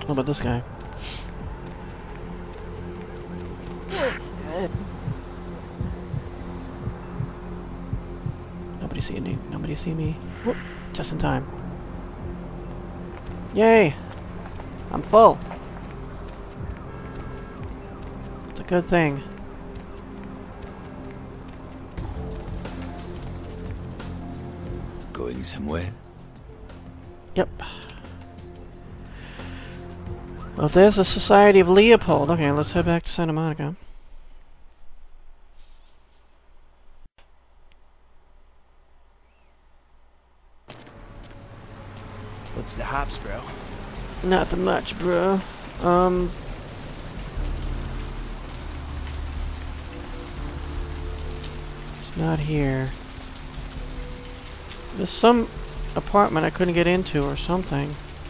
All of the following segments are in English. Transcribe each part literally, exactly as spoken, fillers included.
What about this guy? Nobody see me. Nobody see me. Whoop. Just in time. Yay! I'm full. It's a good thing. Going somewhere? Yep. Well, there's the Society of Leopold. Okay, let's head back to Santa Monica. What's the hops, bro? Nothing much, bro. Um... It's not here. There's some apartment I couldn't get into or something.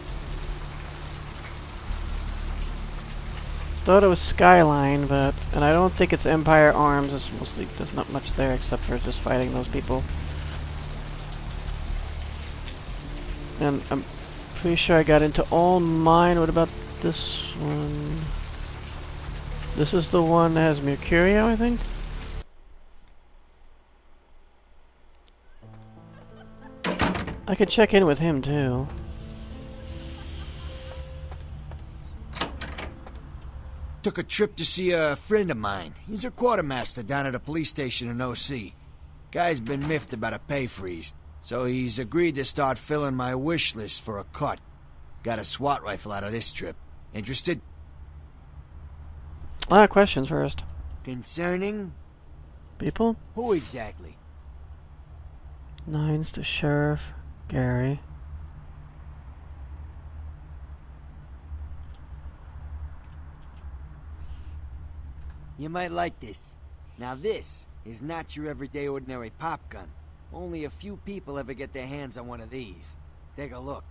Thought it was Skyline, but... And I don't think it's Empire Arms. It's mostly... There's not much there except for just fighting those people. And I'm pretty sure I got into all mine. What about this one? This is the one that has Mercurio, I think? I could check in with him, too. Took a trip to see a friend of mine. He's a quartermaster down at a police station in O C. Guy's been miffed about a pay freeze, so he's agreed to start filling my wish list for a cut. Got a SWAT rifle out of this trip. Interested? Ah, questions first. Concerning? People? Who exactly? Nines to Sheriff Gary. You might like this. Now this is not your everyday ordinary pop gun. Only a few people ever get their hands on one of these. Take a look.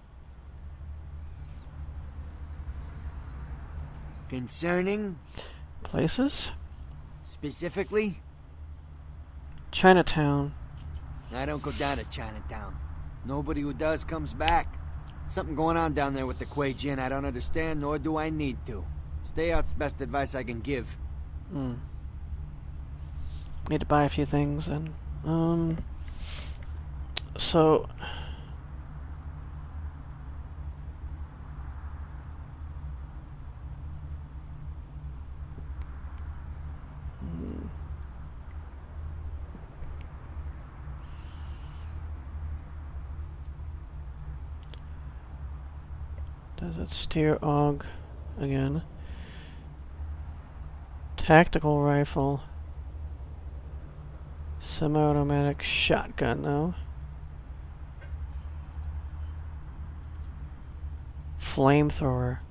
Concerning? Places? Specifically? Chinatown. I don't go down to Chinatown. Nobody who does comes back. Something going on down there with the Kuei Jin I don't understand, nor do I need to. Stay out's the best advice I can give. Hmm. Need to buy a few things and um so hmm. Does it steer A U G again? Tactical rifle. Semi-automatic shotgun, though. Flamethrower.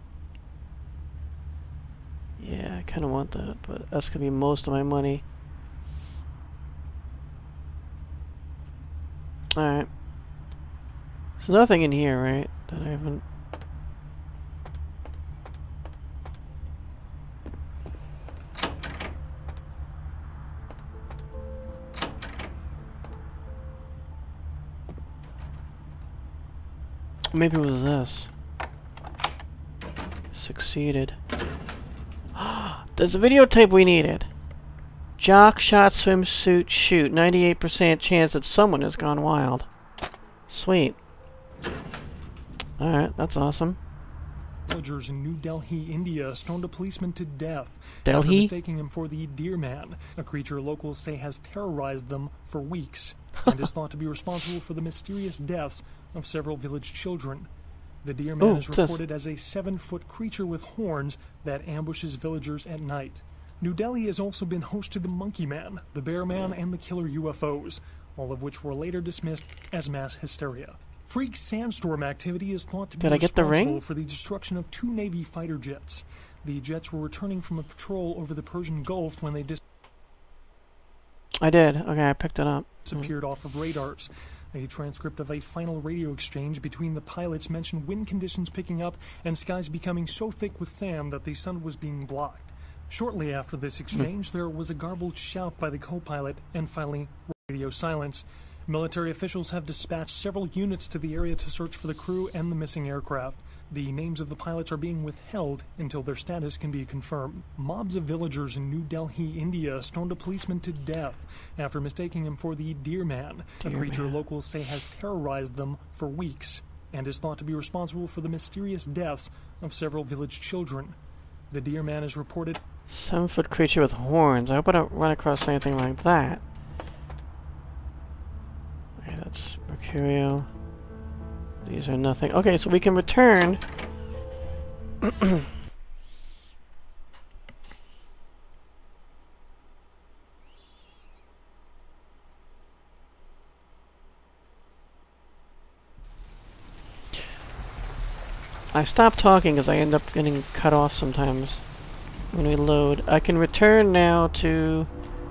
Yeah, I kind of want that, but that's gonna be most of my money. Alright. There's nothing in here, right? That I haven't... Maybe it was this. Succeeded. There's a videotape we needed. Jock shot swimsuit shoot. ninety-eight percent chance that someone has gone wild. Sweet. Alright, that's awesome. Villagers in New Delhi, India, stoned a policeman to death Delhi? after mistaking him for the Deer Man, a creature locals say has terrorized them for weeks and is thought to be responsible for the mysterious deaths of several village children. The Deer Man Ooh, is reported as a seven-foot creature with horns that ambushes villagers at night. New Delhi has also been host to the Monkey Man, the Bear Man, and the Killer U F Os, all of which were later dismissed as mass hysteria. Freak sandstorm activity is thought to be Did I get the responsible ring? for the destruction of two Navy fighter jets. The jets were returning from a patrol over the Persian Gulf when they dis I did. Okay, I picked it up. disappeared off of radars. A transcript of a final radio exchange between the pilots mentioned wind conditions picking up and skies becoming so thick with sand that the sun was being blocked. Shortly after this exchange, there was a garbled shout by the co-pilot and finally radio silence. Military officials have dispatched several units to the area to search for the crew and the missing aircraft. The names of the pilots are being withheld until their status can be confirmed. Mobs of villagers in New Delhi, India, stoned a policeman to death after mistaking him for the Deer Man, a creature locals say has terrorized them for weeks and is thought to be responsible for the mysterious deaths of several village children. The Deer Man is reported... Seven-foot creature with horns. I hope I don't run across anything like that. Okay, that's Mercurial. These are nothing. Okay, so we can return. I stop talking because I end up getting cut off sometimes when we load. I can return now to...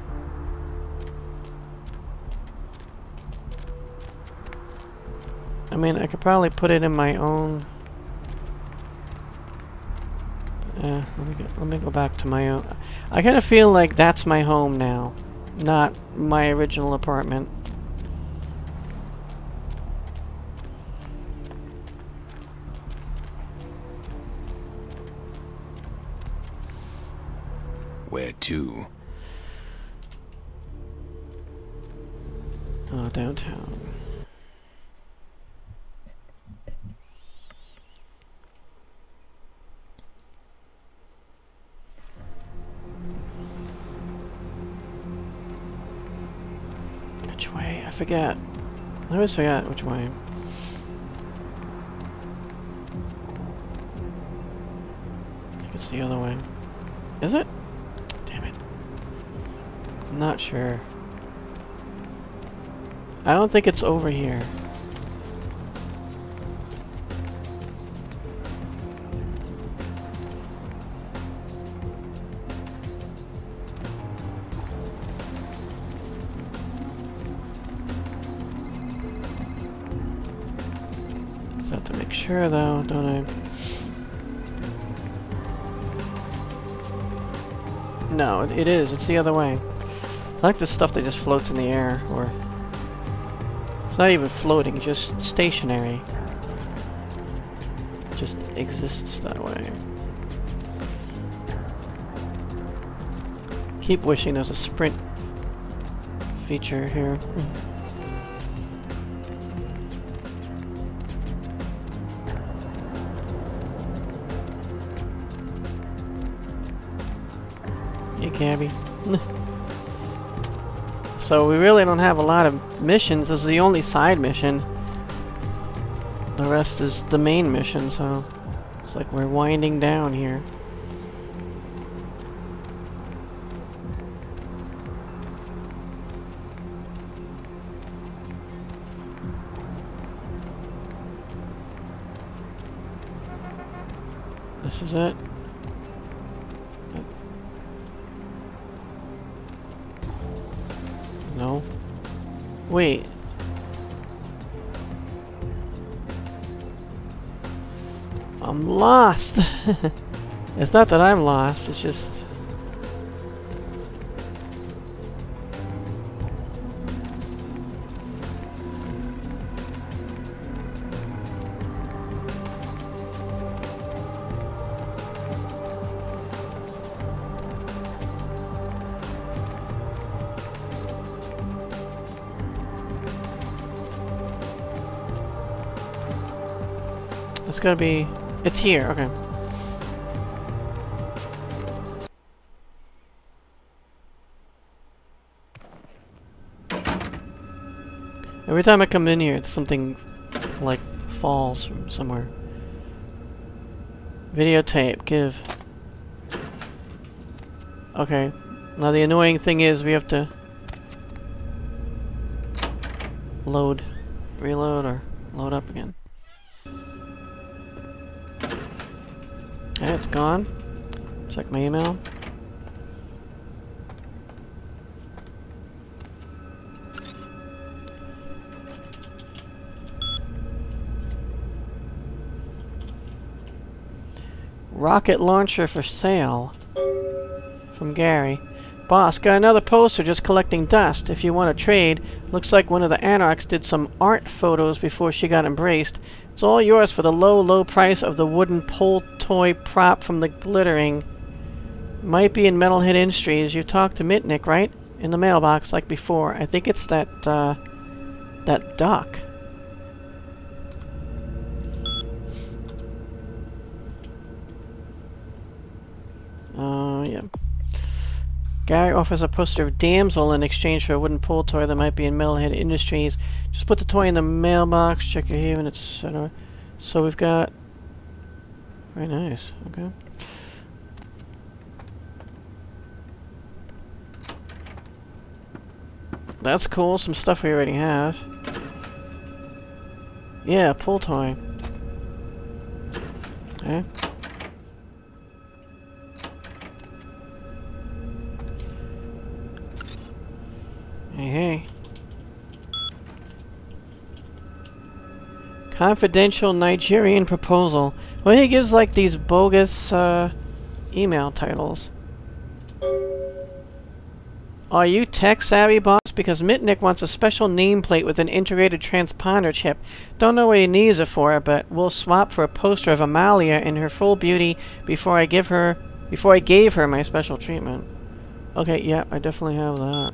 I mean, I could probably put it in my own... Uh, let me go, let me go back to my own... I kind of feel like that's my home now, not my original apartment. Where to? Oh, downtown. Which way? I forget. I always forget which way. I think it's the other way. Is it? Damn it. I'm not sure. I don't think it's over here. Just have to make sure though, don't I? No, it, it is. It's the other way. I like this stuff that just floats in the air, or... It's not even floating, just stationary. It just exists that way. Keep wishing there's a sprint feature here. Hey, Cabby. So we really don't have a lot of missions. This is the only side mission. The rest is the main mission, so it's like we're winding down here. This is it. No. Wait. I'm lost. It's not that I'm lost, it's just... It's gotta be... It's here, okay. Every time I come in here, it's something, like, falls from somewhere. Videotape, give. Okay. Now the annoying thing is we have to... load. Reload or load up again. Okay, it's gone. Check my email. Rocket launcher for sale. From Gary. Boss, got another poster just collecting dust. If you want to trade, looks like one of the anarchs did some art photos before she got embraced. It's all yours for the low, low price of the wooden pole toy prop from the glittering. Might be in Metalhead Industries. You talked to Mitnick, right? In the mailbox, like before. I think it's that, uh, that duck. Oh, uh, yeah. Guy offers a poster of Damsel in exchange for a wooden pull toy that might be in Metalhead Industries. Just put the toy in the mailbox, check your haven, et cetera. So we've got... Very nice, okay. That's cool, some stuff we already have. Yeah, pull toy. Okay. Hey, hey. Confidential Nigerian proposal. Well, he gives like these bogus uh, email titles. Are you tech savvy, boss? Because Mitnick wants a special nameplate with an integrated transponder chip. Don't know what he needs it for, but we'll swap for a poster of Amalia in her full beauty before I give her, before I gave her my special treatment. Okay, yeah, I definitely have that.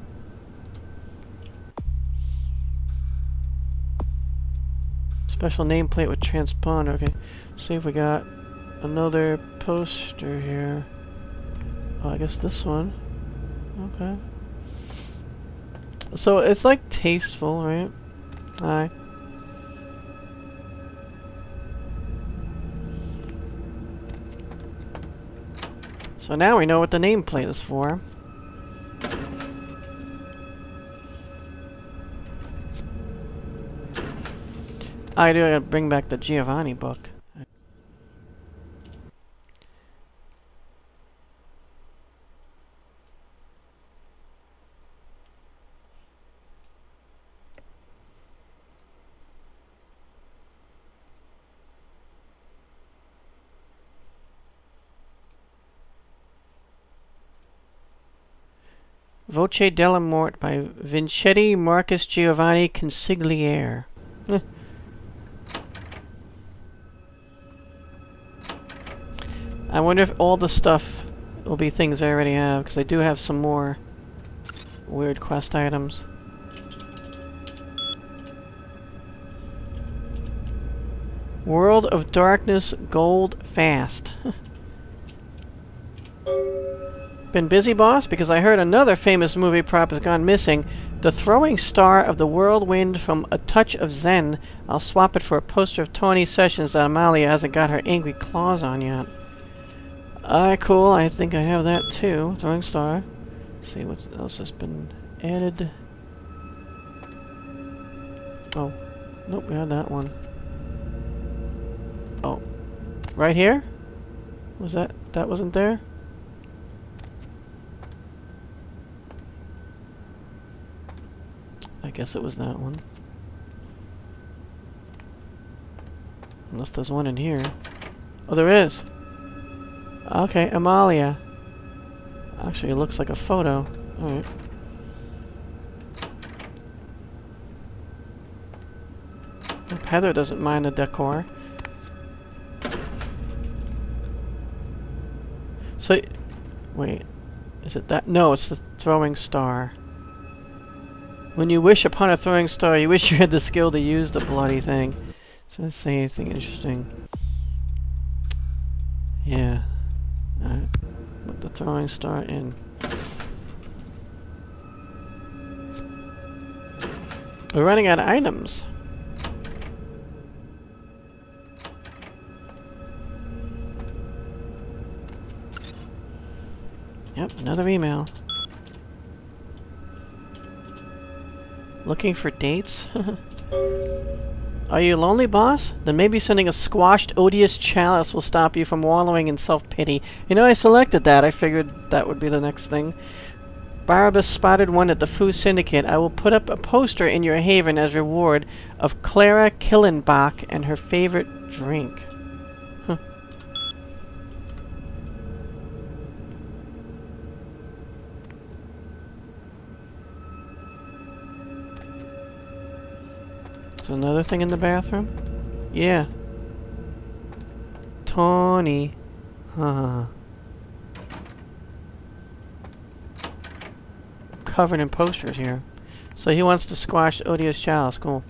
Special nameplate with transponder. Okay, see if we got another poster here. Oh, I guess this one. Okay. So it's like tasteful, right? Hi. So now we know what the nameplate is for. I do gotta bring back the Giovanni book. Voce della Morte by Vincetti Marcus Giovanni Consigliere. Eh. I wonder if all the stuff will be things I already have, because I do have some more weird quest items. World of Darkness Gold Fast. Been busy, boss? Because I heard another famous movie prop has gone missing. The throwing star of the whirlwind from A Touch of Zen. I'll swap it for a poster of Tawny Sessions that Amalia hasn't got her angry claws on yet. Alright, cool. I think I have that too. Throwing star. Let's see what else has been added. Oh. Nope, we had that one. Oh. Right here? Was that... that wasn't there? I guess it was that one. Unless there's one in here. Oh, there is! Okay, Amalia. Actually, it looks like a photo. Alright. Hope Heather doesn't mind the decor. So, wait. Is it that? No, it's the throwing star. When you wish upon a throwing star, you wish you had the skill to use the bloody thing. So let's say anything interesting. Yeah. Alright. Put the throwing star in. We're running out of items. Yep, another email. Looking for dates? Are you lonely, boss? Then maybe sending a squashed, odious chalice will stop you from wallowing in self-pity. You know, I selected that. I figured that would be the next thing. Barabbas spotted one at the Foo Syndicate. I will put up a poster in your haven as reward of Clara Killenbach and her favorite drink. Huh. There's another thing in the bathroom? Yeah. Tony. Huh. Covered in posters here. So he wants to squash Odious Chalice. Cool.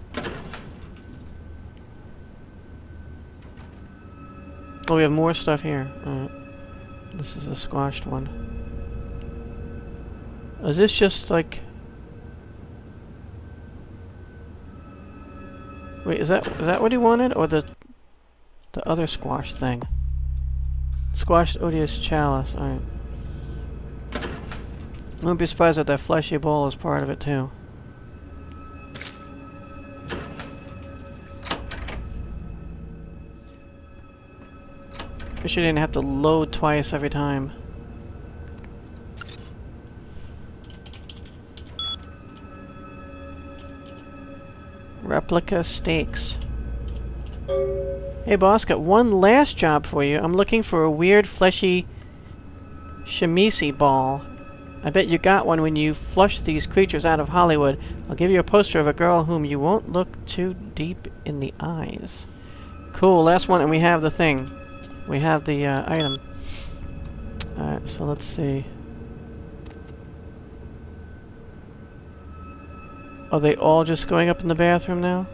Oh, we have more stuff here. Alright. This is a squashed one. Is this just like... Wait, is that is that what he wanted? Or the the other squash thing? Squashed Odious Chalice. Alright. I wouldn't be surprised that that fleshy ball is part of it too. Wish you didn't have to load twice every time. Replica steaks. Hey boss, got one last job for you. I'm looking for a weird fleshy Shimisi ball. I bet you got one when you flushed these creatures out of Hollywood. I'll give you a poster of a girl whom you won't look too deep in the eyes. Cool, last one, and we have the thing. We have the uh, item. Alright, so let's see. Are they all just going up in the bathroom now?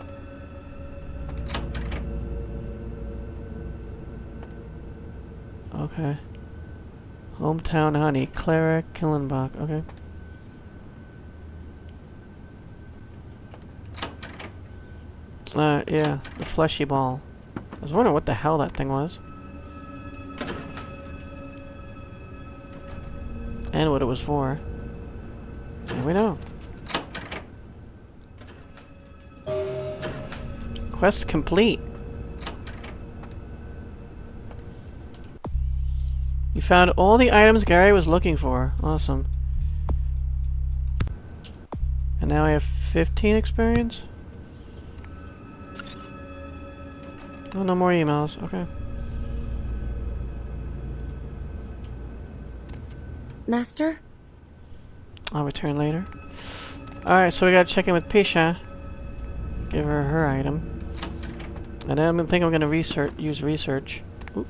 Okay. Hometown honey. Clara Killenbach. Okay. Uh, yeah. The fleshy ball. I was wondering what the hell that thing was. And what it was for. Here we know. Quest complete. You found all the items Gary was looking for. Awesome. And now I have fifteen experience? Oh, no more emails. Okay. Master? I'll return later. Alright, so we gotta check in with Pisha. Give her her item. And then I think I'm gonna research, use research. Oop.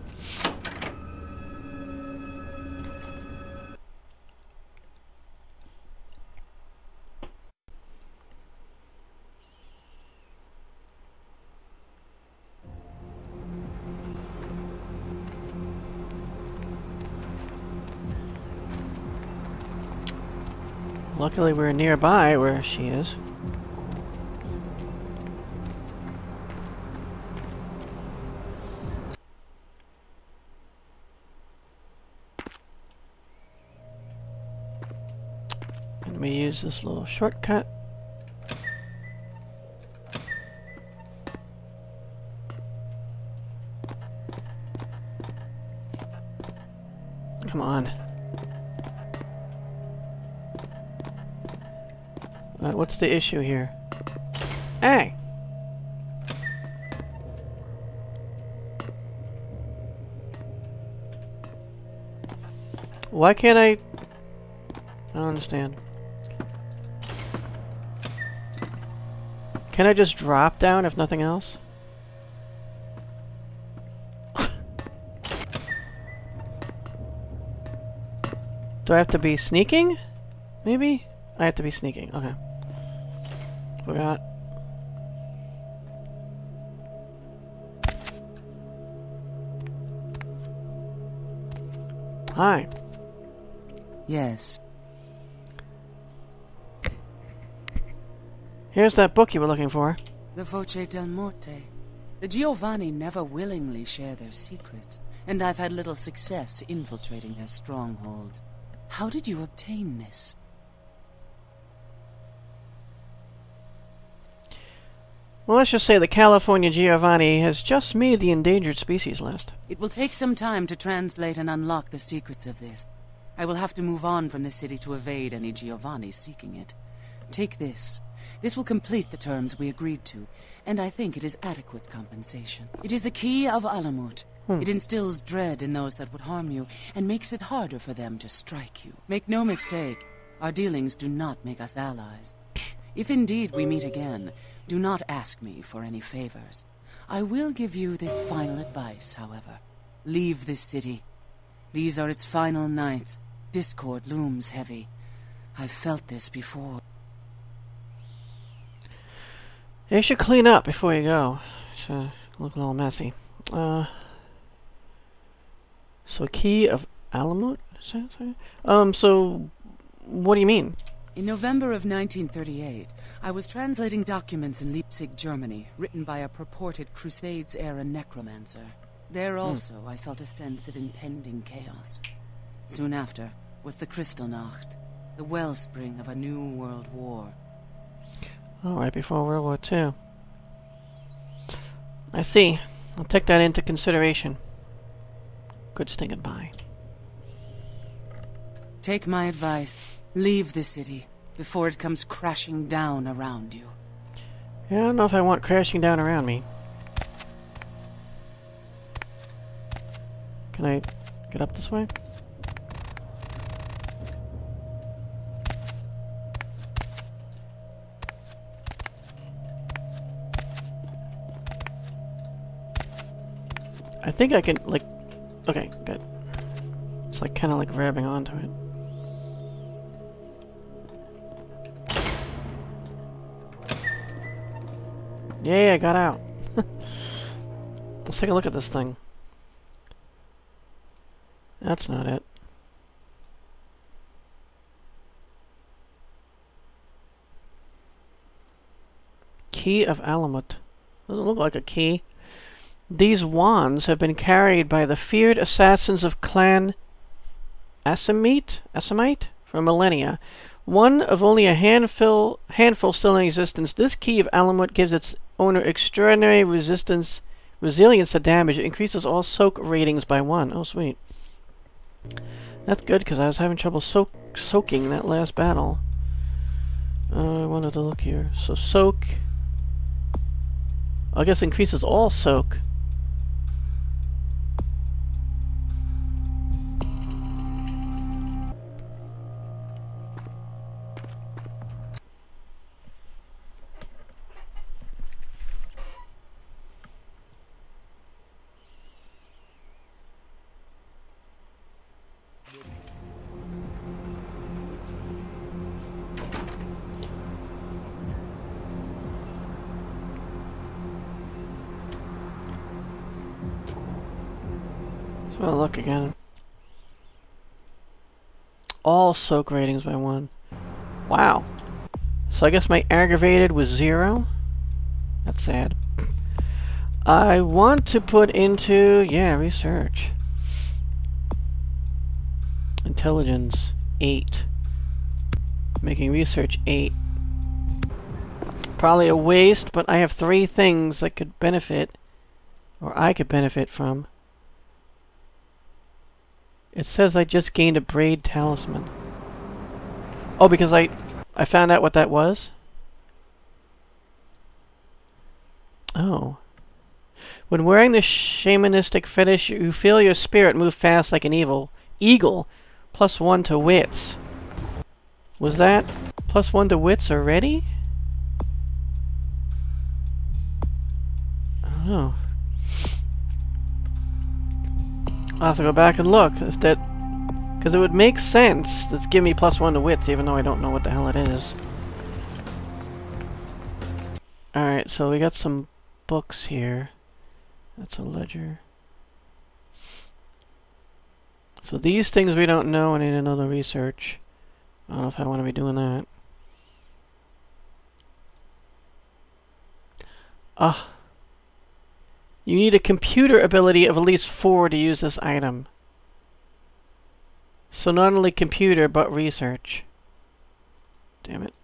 Luckily we're nearby where she is. And we use this little shortcut. Come on. Uh, what's the issue here? Hey! Why can't I... I don't understand. Can I just drop down if nothing else? Do I have to be sneaking? Maybe? I have to be sneaking. Okay. Forgot. Hi. Yes. Here's that book you were looking for. The Voce del Morte. The Giovanni never willingly share their secrets, and I've had little success infiltrating their strongholds. How did you obtain this? Well, let's just say the California Giovanni has just made the endangered species list. It will take some time to translate and unlock the secrets of this. I will have to move on from the city to evade any Giovanni seeking it. Take this. This will complete the terms we agreed to, and I think it is adequate compensation. It is the key of Alamut. Hmm. It instills dread in those that would harm you, and makes it harder for them to strike you. Make no mistake, our dealings do not make us allies. If indeed we meet again, do not ask me for any favors. I will give you this final advice, however. Leave this city. These are its final nights. Discord looms heavy. I've felt this before. You should clean up before you go. It's uh, looking all messy. Uh, so key of Alamut? Is that, sorry? Um, so what do you mean? In November of nineteen thirty-eight, I was translating documents in Leipzig, Germany, written by a purported Crusades-era necromancer. There also, hmm. I felt a sense of impending chaos. Soon after was the Kristallnacht, the wellspring of a new world war. Oh, right before World War Two. I see. I'll take that into consideration. Good stinging bye. Take my advice. Leave the city before it comes crashing down around you. Yeah, I don't know if I want crashing down around me. Can I get up this way? I think I can, like... Okay, good. It's like kind of like grabbing onto it. Yeah, I got out. Let's take a look at this thing. That's not it. Key of Alamut. Doesn't look like a key. These wands have been carried by the feared assassins of Clan Asamite? Asamite? For millennia. One of only a handful handful still in existence, this key of Alamut gives its owner extraordinary resistance, resilience to damage. It increases all soak ratings by one. Oh, sweet. That's good, because I was having trouble soak soaking that last battle. Uh, I wanted to look here. So soak... I guess increases all soak. So I'll look again. All soak ratings by one. Wow. So I guess my aggravated was zero. That's sad. I want to put into, yeah, research. Intelligence, eight. Making research, eight. Probably a waste, but I have three things that could benefit, or I could benefit from. It says I just gained a braid talisman. Oh, because I I found out what that was? Oh. When wearing the shamanistic fetish, you feel your spirit move fast like an evil eagle. Plus one to wits. Was that plus one to wits already? I don't know. I'll have to go back and look if that, because it would make sense to give me plus one to wits, even though I don't know what the hell it is. Alright, so we got some books here. That's a ledger. So these things we don't know, I need another research. I don't know if I want to be doing that. Ah. You need a computer ability of at least four to use this item. So not only computer, but research. Damn it.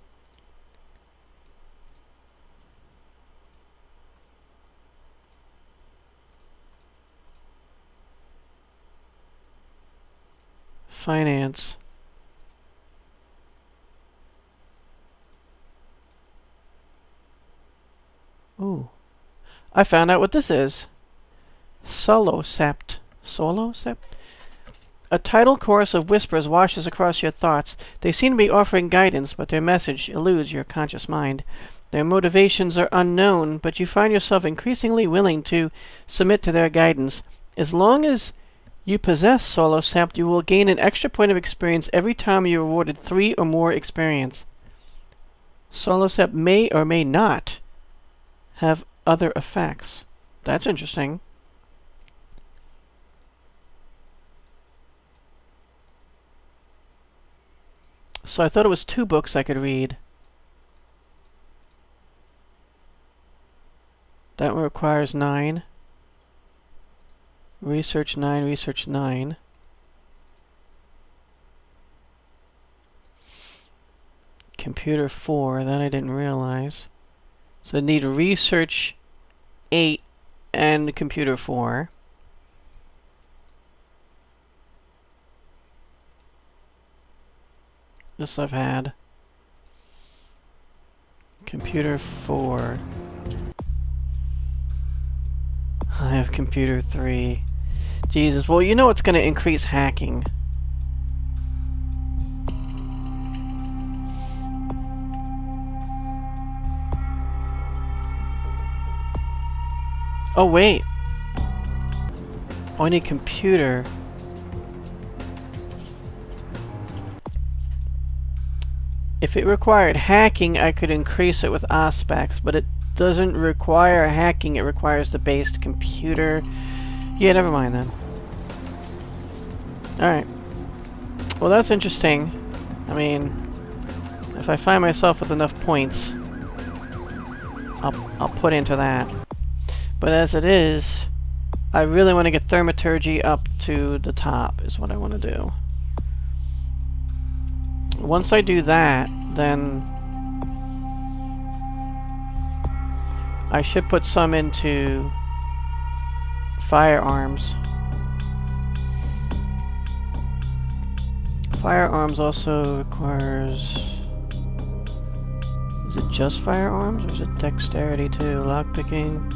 Finance. Ooh. I found out what this is. Solo sept. Solo sept? A tidal chorus of whispers washes across your thoughts. They seem to be offering guidance, but their message eludes your conscious mind. Their motivations are unknown, but you find yourself increasingly willing to submit to their guidance. As long as you possess Solo Sap, you will gain an extra point of experience every time you are awarded three or more experience. Solo Sap may or may not have other effects. That's interesting. So I thought it was two books I could read. That one requires nine. Research nine, research nine. Computer four, that I didn't realize. So I need research eight and computer four. This I've had. Computer four. I have computer three. Jesus, well, you know it's going to increase hacking. Oh, wait. Oh, I need computer. If it required hacking, I could increase it with Auspex, but it doesn't require hacking, it requires the base computer. Yeah, never mind then. Alright. Well, that's interesting. I mean, if I find myself with enough points, I'll, I'll put into that. But as it is, I really want to get Thaumaturgy up to the top, is what I want to do. Once I do that, then I should put some into firearms. Firearms also requires... Is it just firearms, or is it dexterity too? Lockpicking?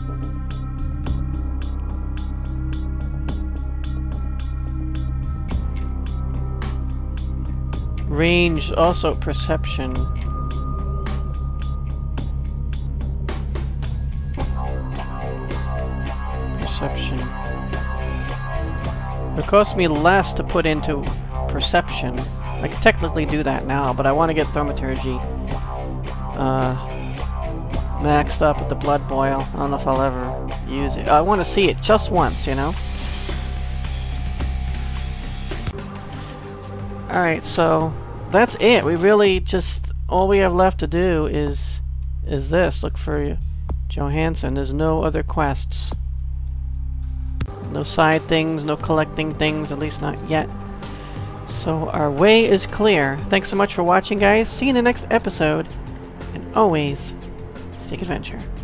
Range, also perception. Perception. It costs me less to put into perception. I can technically do that now, but I want to get Thaumaturgy uh, maxed up at the blood boil. I don't know if I'll ever use it. I want to see it just once, you know? Alright, so that's it. We really just, all we have left to do is is this. Look for Johansson. There's no other quests. No side things, no collecting things, at least not yet. So our way is clear. Thanks so much for watching, guys. See you in the next episode. And always, seek adventure.